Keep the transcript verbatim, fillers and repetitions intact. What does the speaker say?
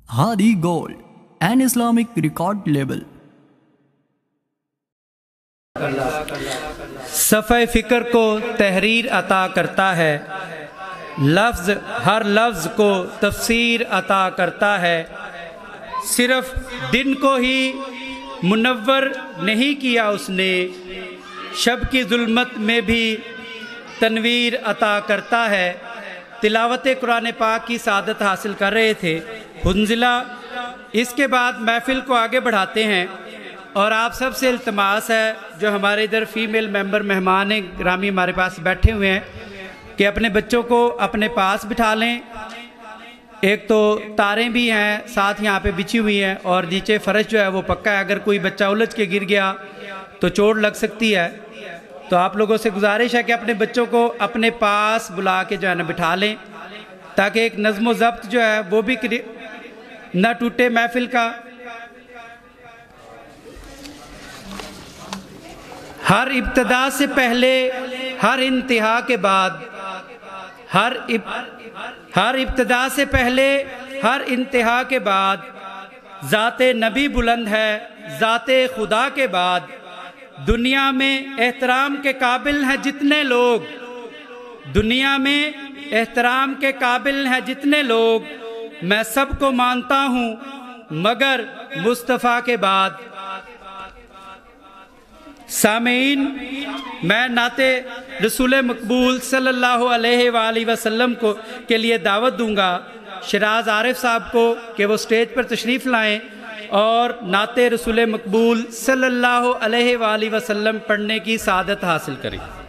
Hadi Gold, an Islamic record label. صفحہ فکر کو تحریر عطا کرتا ہے، لفظ ہر لفظ کو تفسیر عطا کرتا ہے، صرف دن کو ہی منور نہیں کیا اس نے، شب کی ظلمت میں بھی تنویر عطا کرتا ہے۔ تلاوت قرآن پاک کی سعادت حاصل کر رہے تھے حنظلہ، اس کے بعد محفل کو آگے بڑھاتے ہیں، اور آپ سب سے التماس ہے جو ہمارے ادھر فیمیل ممبر مہمان گرامی ہمارے پاس بیٹھے ہوئے ہیں کہ اپنے بچوں کو اپنے پاس بٹھا لیں۔ ایک تو تاریں بھی ہیں ساتھ یہاں پہ بچھی ہوئی ہیں، اور نیچے فرش جو ہے وہ پکا ہے، اگر کوئی بچہ الجھ کے گر گیا تو چوٹ لگ سکتی ہے۔ تو آپ لوگوں سے گزارش ہے کہ اپنے بچوں کو اپنے پاس بلا کے جو ہے نا بٹھا لیں، تاکہ ایک نظم و ضبط جو ہے وہ بھی نہ ٹوٹے محفل کا۔ ہر ابتدا سے پہلے، ہر انتہا کے بعد، ہر اب... ہر ابتدا سے پہلے، ہر انتہا کے بعد، ذات نبی بلند ہے ذات خدا کے بعد۔ دنیا میں احترام کے قابل ہیں جتنے لوگ، دنیا میں احترام کے قابل ہیں جتنے لوگ، میں سب کو مانتا ہوں مگر مصطفیٰ کے بعد۔ سامعین، میں نعت رسول مقبول صلی اللہ علیہ وآلہ وسلم کو کے لیے دعوت دوں گا شراز عارف صاحب کو کہ وہ سٹیج پر تشریف لائیں اور نعت رسول مقبول صلی اللہ علیہ وآلہ وسلم پڑھنے کی سعادت حاصل کریں۔